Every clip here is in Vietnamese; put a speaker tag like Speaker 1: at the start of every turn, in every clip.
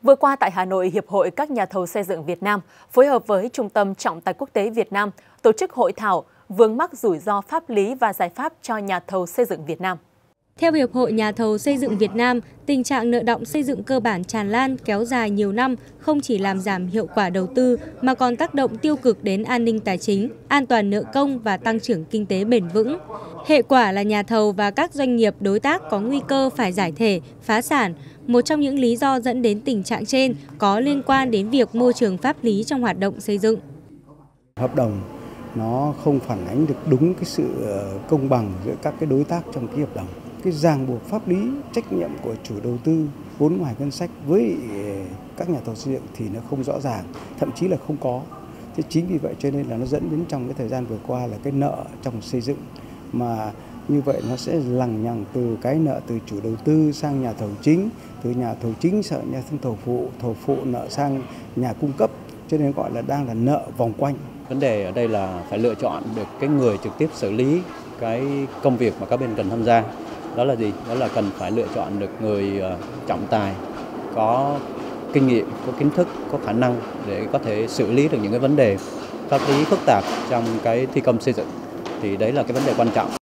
Speaker 1: Vừa qua tại Hà Nội, Hiệp hội các nhà thầu xây dựng Việt Nam phối hợp với Trung tâm Trọng tài Quốc tế Việt Nam tổ chức hội thảo vướng mắc rủi ro pháp lý và giải pháp cho nhà thầu xây dựng Việt Nam.
Speaker 2: Theo Hiệp hội Nhà thầu xây dựng Việt Nam, tình trạng nợ đọng xây dựng cơ bản tràn lan kéo dài nhiều năm không chỉ làm giảm hiệu quả đầu tư mà còn tác động tiêu cực đến an ninh tài chính, an toàn nợ công và tăng trưởng kinh tế bền vững. Hệ quả là nhà thầu và các doanh nghiệp đối tác có nguy cơ phải giải thể, phá sản. Một trong những lý do dẫn đến tình trạng trên có liên quan đến việc môi trường pháp lý trong hoạt động xây dựng.
Speaker 3: Hợp đồng nó không phản ánh được đúng cái sự công bằng giữa các cái đối tác trong ký hợp đồng. Cái ràng buộc pháp lý, trách nhiệm của chủ đầu tư vốn ngoài ngân sách với các nhà thầu xây dựng thì nó không rõ ràng, thậm chí là không có. Thế chính vì vậy cho nên là nó dẫn đến trong cái thời gian vừa qua là cái nợ trong xây dựng mà như vậy nó sẽ lằng nhằng từ cái nợ từ chủ đầu tư sang nhà thầu chính, từ nhà thầu chính sang nhà thầu phụ nợ sang nhà cung cấp, cho nên gọi là đang là nợ vòng quanh.
Speaker 4: Vấn đề ở đây là phải lựa chọn được cái người trực tiếp xử lý cái công việc mà các bên cần tham gia. Đó là gì? Đó là cần phải lựa chọn được người trọng tài, có kinh nghiệm, có kiến thức, có khả năng để có thể xử lý được những cái vấn đề pháp lý phức tạp trong cái thi công xây dựng. Thì đấy là cái vấn đề quan trọng.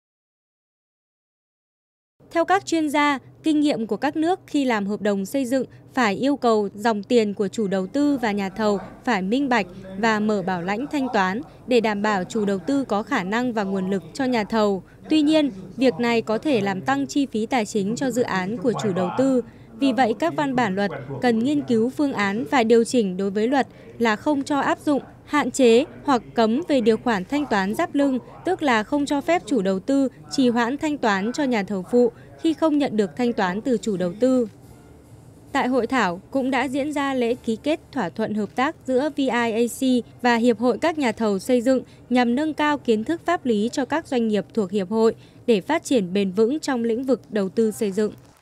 Speaker 2: Theo các chuyên gia, kinh nghiệm của các nước khi làm hợp đồng xây dựng phải yêu cầu dòng tiền của chủ đầu tư và nhà thầu phải minh bạch và mở bảo lãnh thanh toán để đảm bảo chủ đầu tư có khả năng và nguồn lực cho nhà thầu. Tuy nhiên, việc này có thể làm tăng chi phí tài chính cho dự án của chủ đầu tư. Vì vậy, các văn bản luật cần nghiên cứu phương án phải điều chỉnh đối với luật là không cho áp dụng, hạn chế hoặc cấm về điều khoản thanh toán giáp lưng, tức là không cho phép chủ đầu tư trì hoãn thanh toán cho nhà thầu phụ khi không nhận được thanh toán từ chủ đầu tư. Tại hội thảo cũng đã diễn ra lễ ký kết thỏa thuận hợp tác giữa VIAC và Hiệp hội các nhà thầu xây dựng nhằm nâng cao kiến thức pháp lý cho các doanh nghiệp thuộc Hiệp hội để phát triển bền vững trong lĩnh vực đầu tư xây dựng.